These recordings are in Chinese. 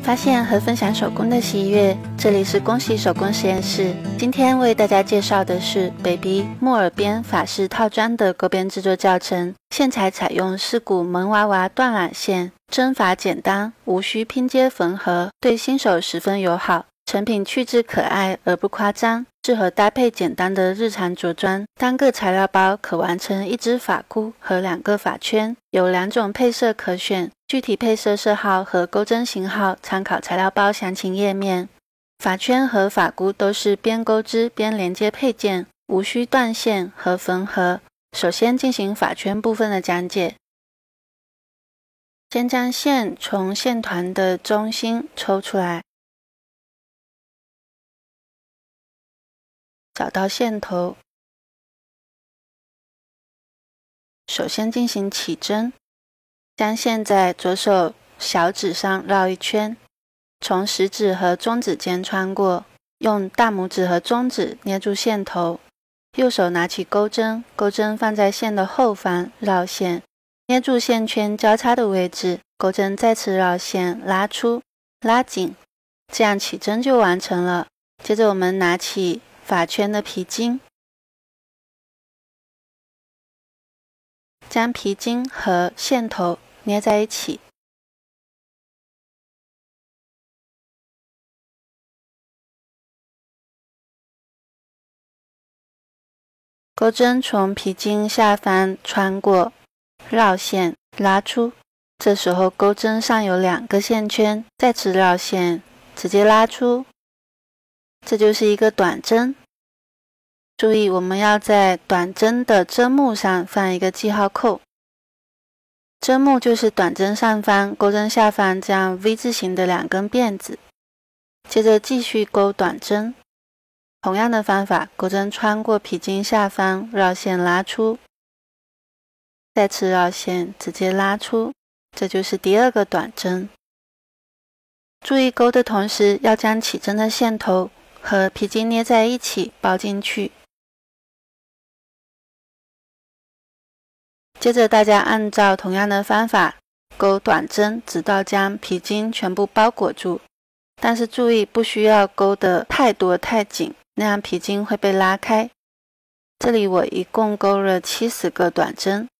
发现和分享手工的喜悦，这里是恭喜手工实验室。今天为大家介绍的是 Baby 木耳编法式套装的钩编制作教程。线材采用4股萌娃娃断缆线，针法简单，无需拼接缝合，对新手十分友好。成品趣致可爱而不夸张，适合搭配简单的日常着装。单个材料包可完成1只发箍和2个发圈，有2种配色可选。具体配色色号和钩针型号参考材料包详情页面。发圈和发箍都是边钩织边连接配件，无需断线和缝合。首先进行发圈部分的讲解。先将线从线团的中心抽出来，找到线头，首先进行起针，将线在左手小指上绕一圈，从食指和中指间穿过，用大拇指和中指捏住线头，右手拿起钩针，钩针放在线的后方绕线，捏住线圈交叉的位置，钩针再次绕线拉出拉紧，这样起针就完成了。接着我们拿起发圈的皮筋，将皮筋和线头捏在一起，钩针从皮筋下方穿过，绕线拉出，这时候钩针上有2个线圈，再次绕线直接拉出，这就是一个短针。注意我们要在短针的针目上放一个记号扣，针目就是短针上方，钩针下方这样 V 字形的2根辫子。接着继续钩短针，同样的方法，钩针穿过皮筋下方绕线拉出，再次绕线直接拉出，这就是第2个短针。注意钩的同时要将起针的线头和皮筋捏在一起包进去。接着大家按照同样的方法钩短针，直到将皮筋全部包裹住，但是注意不需要钩得太多太紧，那样皮筋会被拉开。这里我一共钩了70个短针。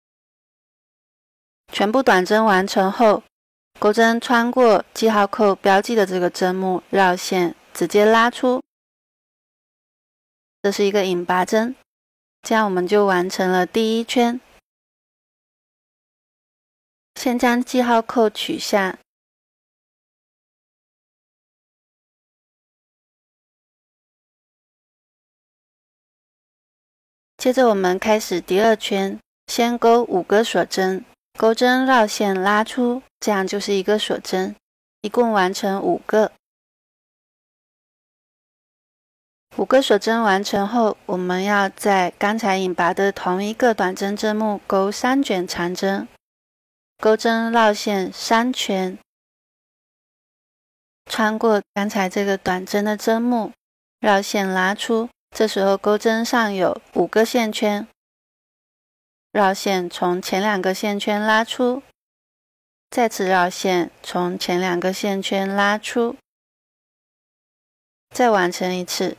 全部短针完成后，钩针穿过记号扣标记的这个针目，绕线直接拉出，这是一个引拔针，这样我们就完成了第1圈。先将记号扣取下，接着我们开始第2圈，先钩5个锁针，钩针绕线拉出，这样就是一个锁针，一共完成5个。5个锁针完成后，我们要在刚才引拔的同一个短针针目钩3卷长针，钩针绕线3圈，穿过刚才这个短针的针目，绕线拉出，这时候钩针上有5个线圈，绕线从前2个线圈拉出，再次绕线从前2个线圈拉出，再完成一次，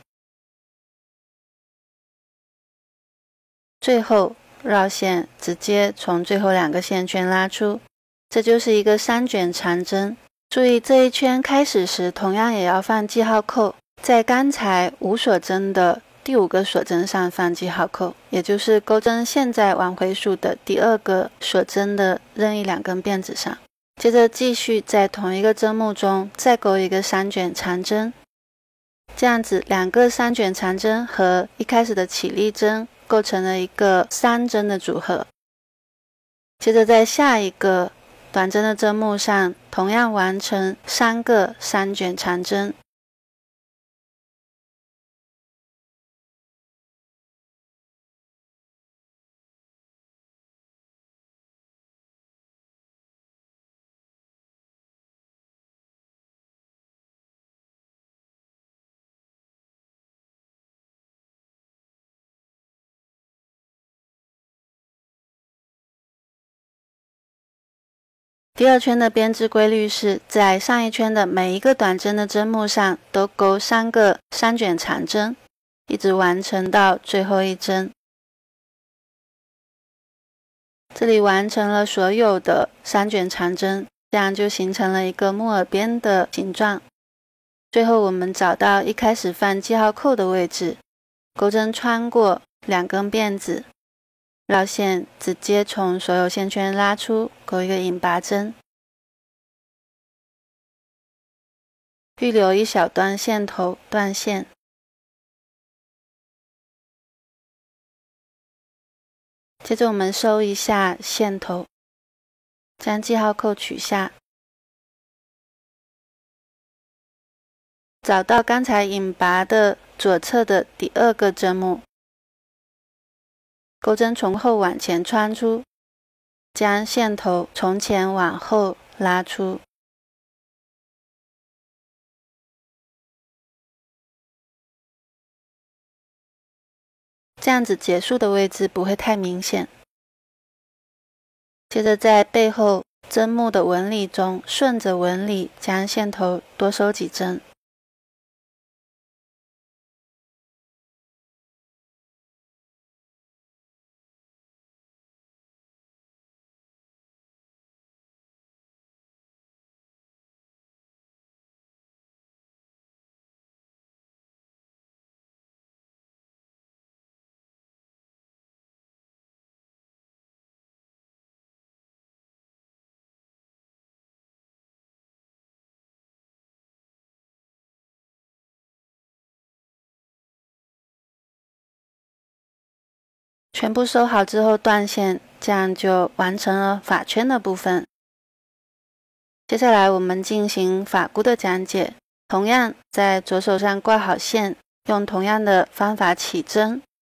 最后绕线直接从最后2个线圈拉出，这就是一个3卷长针。注意这一圈开始时同样也要放记号扣，在刚才5锁针的第5个锁针上放记号扣，也就是钩针现在往回数的第2个锁针的任意2根辫子上。接着继续在同一个针目中再钩一个3卷长针，这样子2个3卷长针和一开始的起立针构成了一个3针的组合。接着在下一个短针的针目上同样完成3个3卷长针。 第二圈的编织规律是在上一圈的每一个短针的针目上都钩3个3卷长针，一直完成到最后一针。这里完成了所有的3卷长针，这样就形成了一个木耳边的形状。最后我们找到一开始放记号扣的位置，钩针穿过2根辫子，绕线直接从所有线圈拉出，钩一个引拔针，预留一小段线头断线。接着我们收一下线头，将记号扣取下，找到刚才引拔的左侧的第2个针目，钩针从后往前穿出，将线头从前往后拉出。这样子结束的位置不会太明显。接着在背后针目的纹理中，顺着纹理将线头多收几针。全部收好之后断线，这样就完成了发圈的部分。接下来我们进行发箍的讲解，同样在左手上挂好线，用同样的方法起针。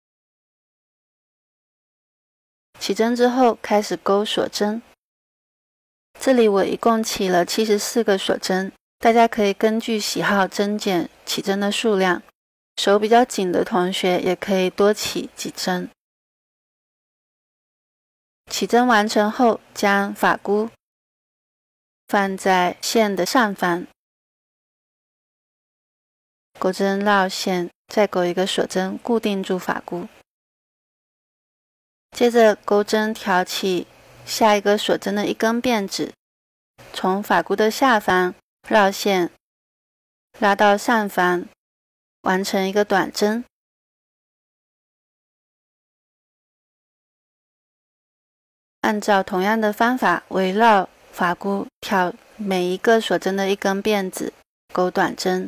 起针之后开始钩锁针，这里我一共起了74个锁针，大家可以根据喜好增减起针的数量，手比较紧的同学也可以多起几针。起针完成后，将发箍放在线的上方，钩针绕线，再钩一个锁针固定住发箍。接着钩针挑起下一个锁针的1根辫子，从发箍的下方绕线拉到上方，完成一个短针。按照同样的方法，围绕发箍挑每一个锁针的1根辫子，钩短针。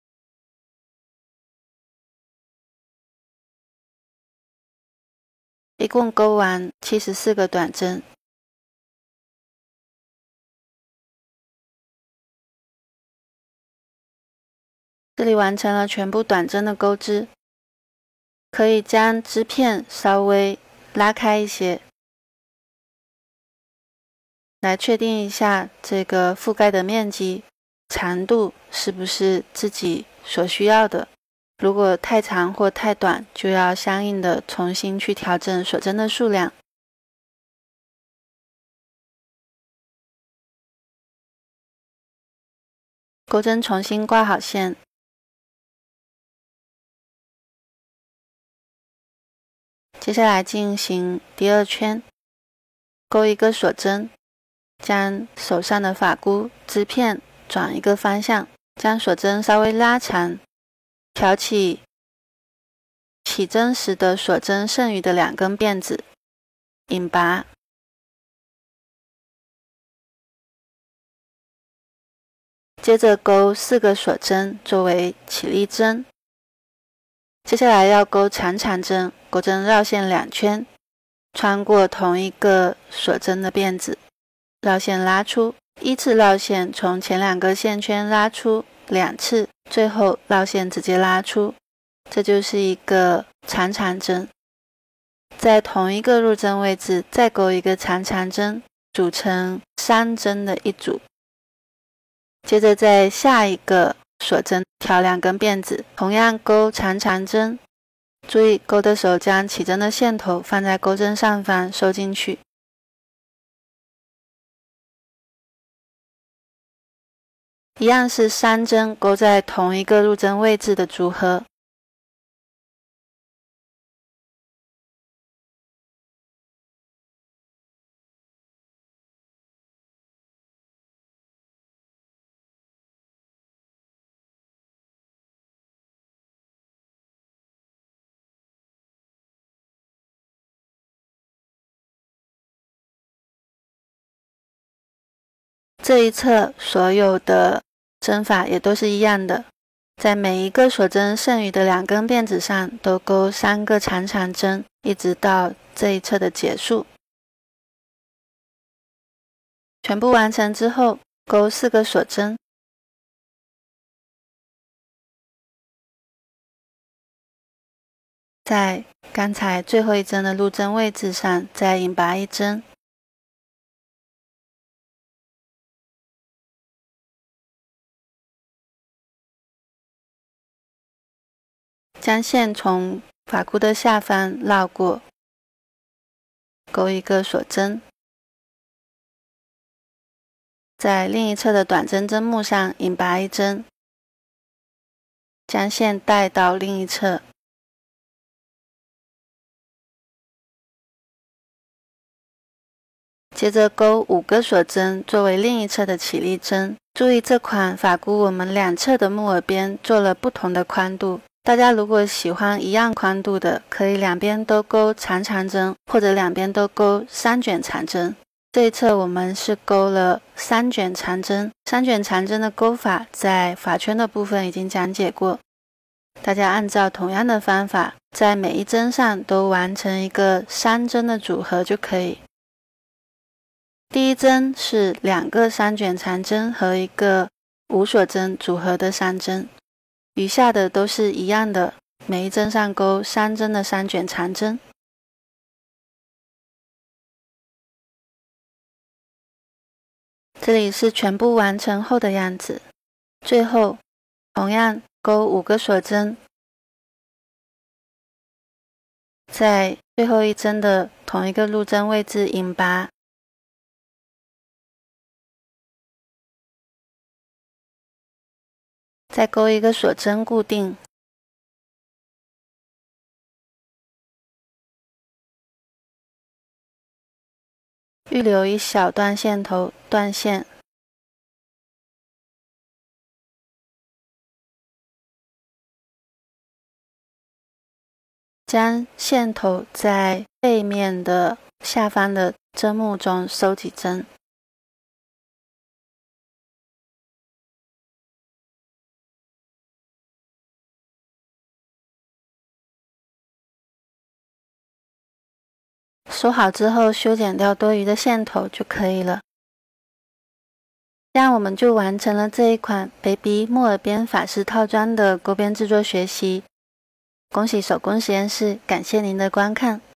一共钩完74个短针。这里完成了全部短针的钩织，可以将织片稍微拉开一些，来确定一下这个覆盖的面积、长度是不是自己所需要的。如果太长或太短，就要相应的重新去调整锁针的数量。钩针重新挂好线，接下来进行第2圈，钩一个锁针，将手上的发箍织片转一个方向，将锁针稍微拉长，挑起起针时的锁针剩余的2根辫子，引拔，接着钩4个锁针作为起立针。接下来要钩长长针，钩针绕线2圈，穿过同一个锁针的辫子，绕线拉出，依次绕线从前2个线圈拉出2次，最后绕线直接拉出，这就是一个长长针。在同一个入针位置再钩一个长长针，组成3针的一组。接着在下一个锁针挑2根辫子，同样钩长长针，注意钩的时候将起针的线头放在钩针上方收进去。 一样是3针勾在同一个入针位置的组合。这一侧所有的针法也都是一样的，在每一个锁针剩余的2根辫子上都勾3个长长针，一直到这一侧的结束。全部完成之后，勾4个锁针，在刚才最后一针的入针位置上再引拔1针。将线从发箍的下方绕过，勾1个锁针，在另一侧的短针针目上引拔1针，将线带到另一侧，接着勾5个锁针作为另一侧的起立针。注意这款发箍我们2侧的木耳边做了不同的宽度，大家如果喜欢一样宽度的，可以2边都勾长长针，或者2边都勾3卷长针。这一侧我们是勾了3卷长针，3卷长针的勾法在发圈的部分已经讲解过，大家按照同样的方法，在每一针上都完成一个3针的组合就可以。第一针是2个3卷长针和1个无锁针组合的3针，余下的都是一样的，每一针上勾3针的3卷长针。这里是全部完成后的样子。最后同样勾5个锁针，在最后一针的同一个入针位置引拔，再勾1个锁针固定，预留一小段线头断线，将线头在背面的下方的针目中收几针。收好之后，修剪掉多余的线头就可以了。这样我们就完成了这一款 Baby 木耳边法式套装的钩边制作学习。恭喜手工实验室，感谢您的观看。